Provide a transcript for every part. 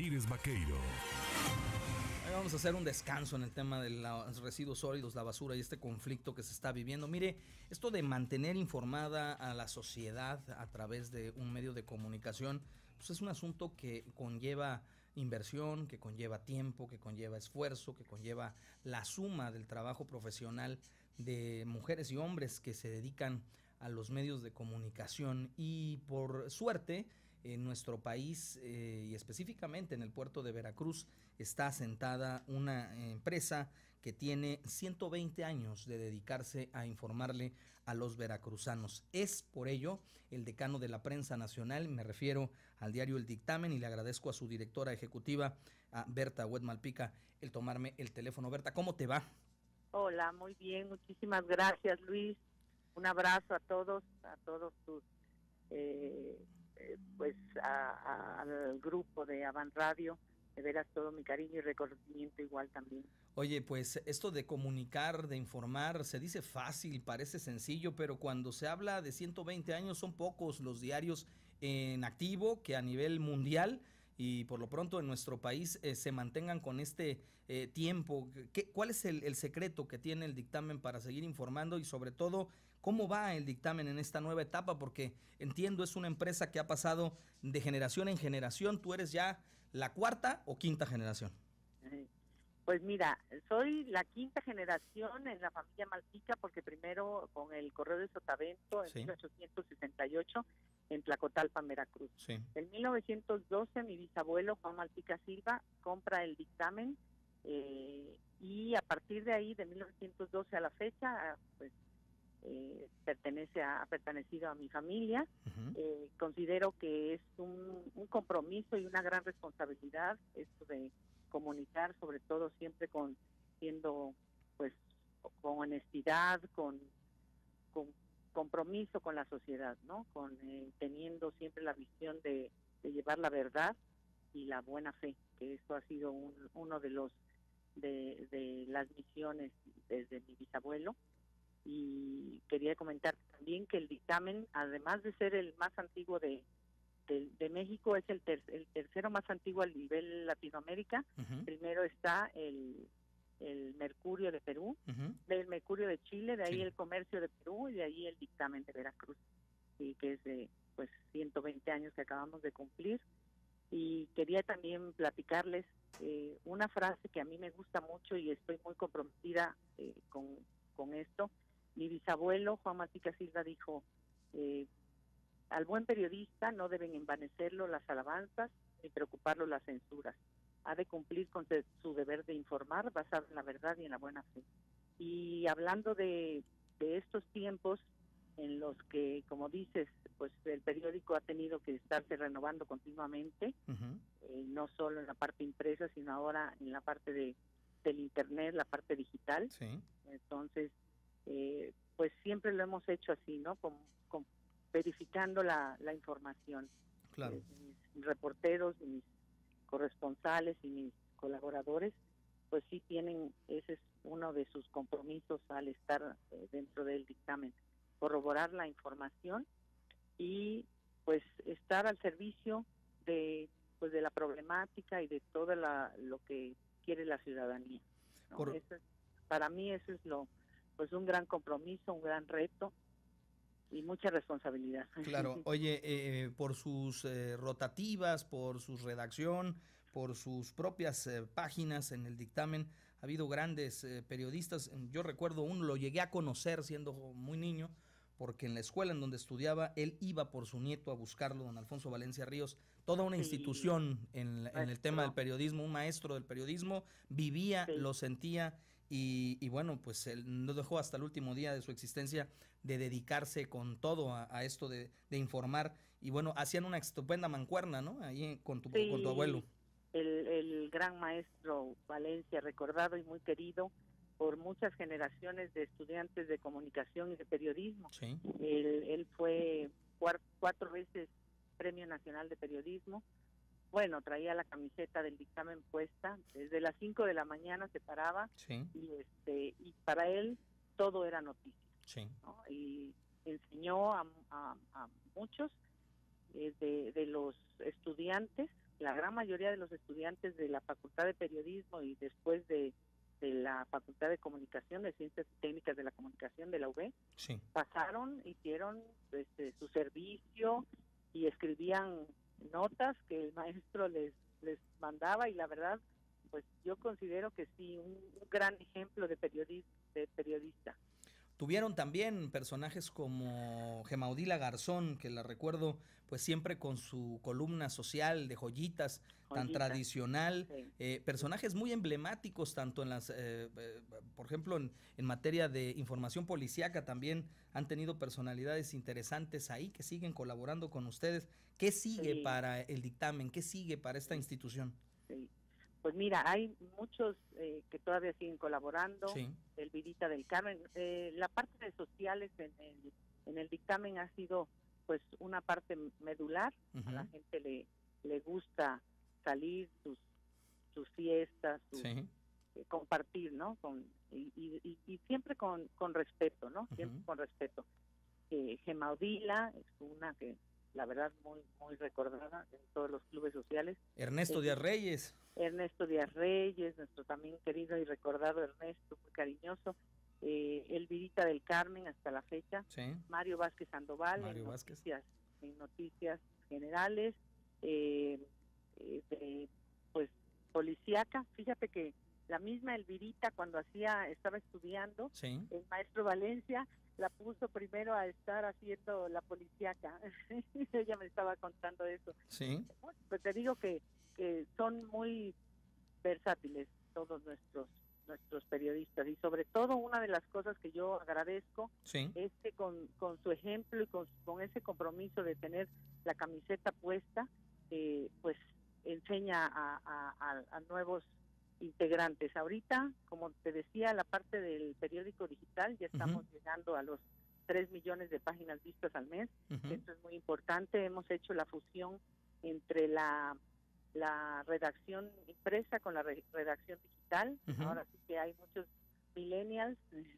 Ramírez Vaqueiro. Vamos a hacer un descanso en el tema de los residuos sólidos, la basura y este conflicto que se está viviendo. Mire, esto de mantener informada a la sociedad a través de un medio de comunicación, pues es un asunto que conlleva inversión, que conlleva tiempo, que conlleva esfuerzo, que conlleva la suma del trabajo profesional de mujeres y hombres que se dedican a los medios de comunicación. Y por suerte, en nuestro país y específicamente en el puerto de Veracruz está asentada una empresa que tiene 120 años de dedicarse a informarle a los veracruzanos. Es por ello el decano de la prensa nacional, me refiero al diario El Dictamen, y le agradezco a su directora ejecutiva, a Berta Huet Malpica, el tomarme el teléfono. Berta, ¿cómo te va? Hola, muy bien, muchísimas gracias, Luis. Un abrazo a todos tus pues al grupo de Avant Radio. De veras, todo mi cariño y reconocimiento igual también. Oye, pues esto de comunicar, de informar, se dice fácil, parece sencillo, pero cuando se habla de 120 años son pocos los diarios en activo que a nivel mundial y por lo pronto en nuestro país se mantengan con este tiempo. ¿Cuál es el secreto que tiene el dictamen para seguir informando y sobre todo cómo va el dictamen en esta nueva etapa? Porque entiendo es una empresa que ha pasado de generación en generación. ¿Tú eres ya la cuarta o quinta generación? Pues mira, soy la quinta generación en la familia Malpica, porque primero con el Correo de Sotavento en 1868 en Tlacotalpan, Veracruz. Sí. En 1912 mi bisabuelo Juan Malpica Silva compra el dictamen y a partir de ahí, de 1912 a la fecha, pues ha pertenecido a mi familia. Uh-huh. Considero que es un compromiso y una gran responsabilidad esto de comunicar, sobre todo siempre siendo pues con honestidad, con compromiso con la sociedad, ¿no? Teniendo siempre la visión de llevar la verdad y la buena fe, que esto ha sido uno de los de las misiones desde mi bisabuelo. Y quería comentar también que el dictamen, además de ser el más antiguo de México, es el tercero más antiguo a nivel Latinoamérica. Uh-huh. Primero está el Mercurio de Perú, uh-huh, del Mercurio de Chile, de ahí sí, el Comercio de Perú y de ahí el Dictamen de Veracruz, y que es de pues 120 años que acabamos de cumplir. Y quería también platicarles una frase que a mí me gusta mucho y estoy muy comprometida con esto. Mi bisabuelo Juan Malpica Silva dijo: al buen periodista no deben envanecerlo las alabanzas ni preocuparlo las censuras. Ha de cumplir con su deber de informar basado en la verdad y en la buena fe. Y hablando de estos tiempos en los que, como dices, pues el periódico ha tenido que estarse renovando continuamente, uh-huh, no solo en la parte impresa, sino ahora en la parte del internet, la parte digital. sí. Entonces, pues siempre lo hemos hecho así, ¿no? Verificando la información. Claro. Mis reporteros, mis corresponsales y mis colaboradores, pues sí tienen, ese es uno de sus compromisos al estar dentro del dictamen, corroborar la información y pues estar al servicio de la problemática y de todo lo que quiere la ciudadanía, ¿no? Para mí eso es pues un gran compromiso, un gran reto y mucha responsabilidad. Claro. Oye, por sus rotativas, por su redacción, por sus propias páginas en el dictamen, ha habido grandes periodistas. Yo recuerdo uno, lo llegué a conocer siendo muy niño, porque en la escuela en donde estudiaba, él iba por su nieto a buscarlo, don Alfonso Valencia Ríos, toda una institución en el tema del periodismo, un maestro del periodismo, vivía, lo sentía, y bueno, pues él no dejó hasta el último día de su existencia de dedicarse con todo a esto de informar, y bueno, hacían una estupenda mancuerna, ¿no? Ahí con tu abuelo. El gran maestro Valencia, recordado y muy querido por muchas generaciones de estudiantes de comunicación y de periodismo. Sí. Él fue 4 veces Premio Nacional de Periodismo. Bueno, traía la camiseta del dictamen puesta, desde las 5 de la mañana se paraba, sí, y para él todo era noticia, sí, ¿no? Y enseñó a muchos de los estudiantes la gran mayoría de los estudiantes de la Facultad de Periodismo y después de la Facultad de Comunicación, de Ciencias y Técnicas de la Comunicación de la UB, Sí. pasaron, hicieron su servicio y escribían notas que el maestro les mandaba, y la verdad, pues yo considero que sí, un gran ejemplo de periodista. Tuvieron también personajes como Gemaudila Garzón, que la recuerdo pues siempre con su columna social de joyitas, tan tradicional, sí. Personajes muy emblemáticos tanto en las, por ejemplo, en materia de información policíaca también han tenido personalidades interesantes ahí que siguen colaborando con ustedes. ¿Qué sigue para el dictamen? ¿Qué sigue para esta institución? Sí. Pues mira, hay muchos que todavía siguen colaborando. Sí. Elvirita del Carmen. La parte de sociales en el dictamen ha sido pues una parte medular. Uh-huh. A la gente le gusta salir, sus fiestas, sí. Compartir, ¿no? Y siempre con respeto, ¿no? Uh-huh. Siempre con respeto. Gemaudila es una que la verdad muy recordada en todos los clubes sociales. Ernesto Díaz Reyes. Ernesto Díaz Reyes, nuestro también querido y recordado Ernesto, muy cariñoso. Elvirita del Carmen hasta la fecha. Sí. Mario Vázquez Sandoval en noticias generales. Pues policíaca. Fíjate que la misma Elvirita cuando estaba estudiando, sí. El maestro Valencia la puso primero a estar haciendo la policíaca. Ella me estaba contando eso. Sí. Pues te digo que son muy versátiles todos nuestros periodistas, y sobre todo una de las cosas que yo agradezco sí. es que con su ejemplo y con ese compromiso de tener la camiseta puesta, pues enseña a nuevos integrantes. Ahorita, como te decía, la parte del periódico digital, ya estamos uh-huh. llegando a los 3 millones de páginas vistas al mes. Uh-huh. Esto es muy importante. Hemos hecho la fusión entre la redacción impresa con la redacción digital. Uh-huh. Ahora sí que hay muchos millennials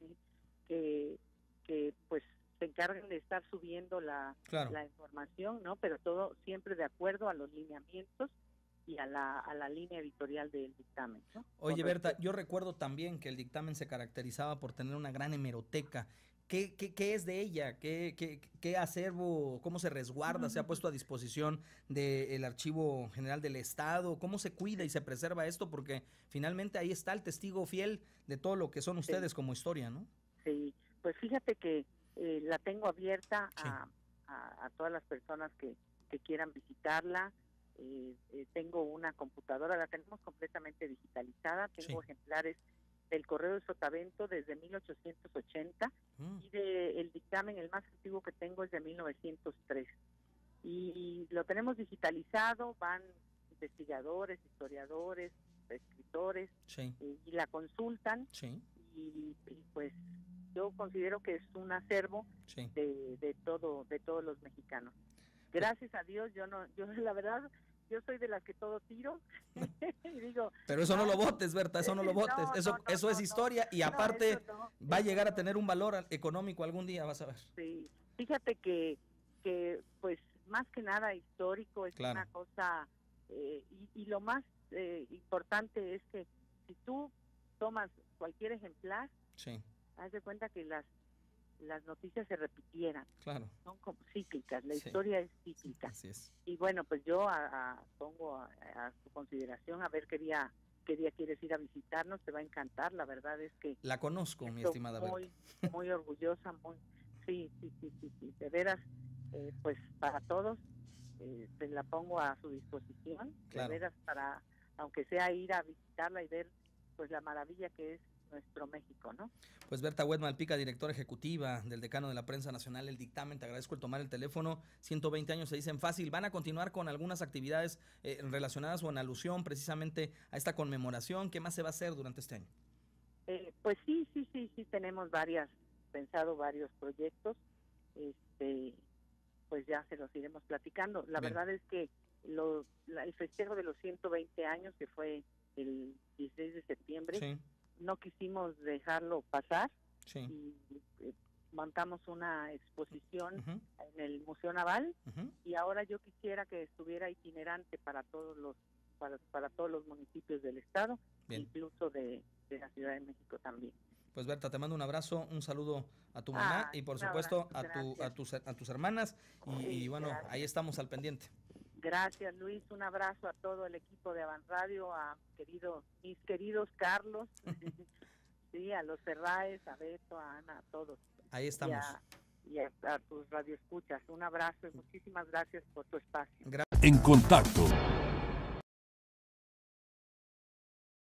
que pues se encargan de estar subiendo la información, ¿no? Pero todo siempre de acuerdo a los lineamientos y a la línea editorial del dictamen, ¿no? Oye, Berta, yo recuerdo también que el dictamen se caracterizaba por tener una gran hemeroteca. ¿Qué es de ella? ¿Qué acervo, cómo se resguarda, se ha puesto a disposición del Archivo General del Estado? ¿Cómo se cuida y se preserva esto? Porque finalmente ahí está el testigo fiel de todo lo que son ustedes como historia, ¿no? Sí, pues fíjate que la tengo abierta a todas las personas que quieran visitarla. Tengo una computadora, la tenemos completamente digitalizada, tengo ejemplares del Correo de Sotavento desde 1880 y el dictamen, el más antiguo que tengo es de 1903, y lo tenemos digitalizado. Van investigadores, historiadores, escritores y la consultan y pues yo considero que es un acervo de todos los mexicanos. Gracias a Dios, yo la verdad, yo soy de las que todo tiro y digo, pero eso no lo votes, Berta, eso no lo votes, eso es historia y aparte va a llegar a tener un valor económico algún día, vas a ver. Sí, fíjate que pues más que nada histórico es una cosa, y lo más importante es que si tú tomas cualquier ejemplar, haz de cuenta que las noticias se repitieran, son como cíclicas, la historia es cíclica. Así es. Y bueno, pues yo pongo a tu consideración, a ver qué día quieres ir a visitarnos, te va a encantar. La verdad es que la conozco, mi estimada Berta. Muy orgullosa, sí, de veras, pues para todos te la pongo a su disposición, de veras, para aunque sea ir a visitarla y ver pues la maravilla que es nuestro México, ¿no? Pues Berta Huet Malpica, directora ejecutiva del Decano de la Prensa Nacional, el dictamen, te agradezco el tomar el teléfono. 120 años se dicen fácil. ¿Van a continuar con algunas actividades relacionadas o en alusión precisamente a esta conmemoración? ¿Qué más se va a hacer durante este año? Pues sí, tenemos pensado varios proyectos, pues ya se los iremos platicando. La verdad es que el festejo de los 120 años, que fue el 16 de septiembre, no quisimos dejarlo pasar y montamos una exposición Uh-huh. en el Museo Naval, Uh-huh. y ahora yo quisiera que estuviera itinerante para todos los municipios del estado, Bien. incluso de la Ciudad de México también. Pues Berta, te mando un abrazo, un saludo a tu mamá y por supuesto a tus hermanas y bueno, gracias. Ahí estamos al pendiente. Gracias, Luis, un abrazo a todo el equipo de Avant Radio, a mis queridos Carlos, sí, a los Ferraes, a Beto, a Ana, a todos. Ahí estamos. Y a tus radioescuchas, un abrazo y muchísimas gracias por tu espacio. En contacto: